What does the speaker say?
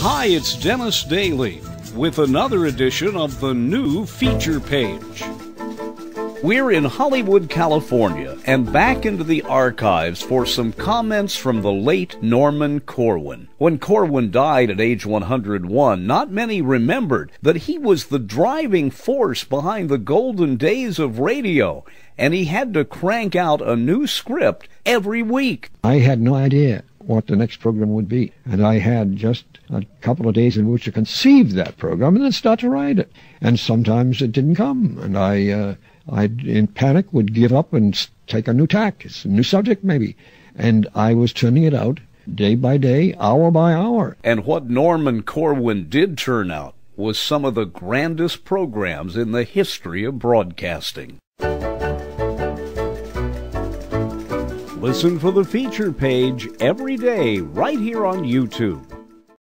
Hi, it's Dennis Daly with another edition of the new feature page. We're in Hollywood, California, and back into the archives for some comments from the late Norman Corwin. When Corwin died at age 101, not many remembered that he was the driving force behind the golden days of radio, and he had to crank out a new script every week. I had no idea what the next program would be, and I had just a couple of days in which to conceive that program and then start to write it. And sometimes it didn't come, and I in panic would give up and take a new tack, a new subject maybe, and I was turning it out day by day, hour by hour. And what Norman Corwin did turn out was some of the grandest programs in the history of broadcasting. Listen for the feature page every day right here on YouTube.